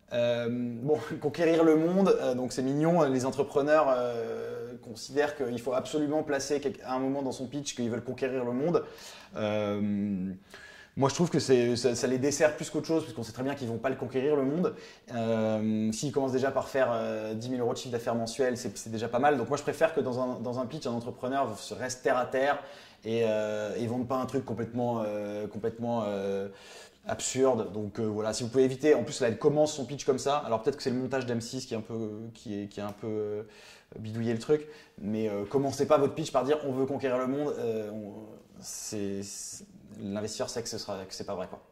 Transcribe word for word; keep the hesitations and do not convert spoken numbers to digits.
Euh, bon, conquérir le monde, euh, donc c'est mignon. Les entrepreneurs euh, considèrent qu'il faut absolument placer à un moment dans son pitch qu'ils veulent conquérir le monde. Euh, Moi, je trouve que c'est, ça, ça les dessert plus qu'autre chose, puisqu'on sait très bien qu'ils ne vont pas le conquérir, le monde. Euh, S'ils commencent déjà par faire euh, dix mille euros de chiffre d'affaires mensuel, c'est c'est déjà pas mal. Donc moi, je préfère que dans un, dans un pitch, un entrepreneur se reste terre à terre et euh, ne vende pas un truc complètement, euh, complètement euh, absurde. Donc euh, voilà, si vous pouvez éviter, en plus là, elle commence son pitch comme ça. Alors peut-être que c'est le montage d'M six qui est un peu, qui est, qui est un peu euh, bidouillé le truc, mais euh, commencez pas votre pitch par dire on veut conquérir le monde. Euh, on- c'est, c'est- L'investisseur sait que ce sera, que c'est pas vrai, quoi.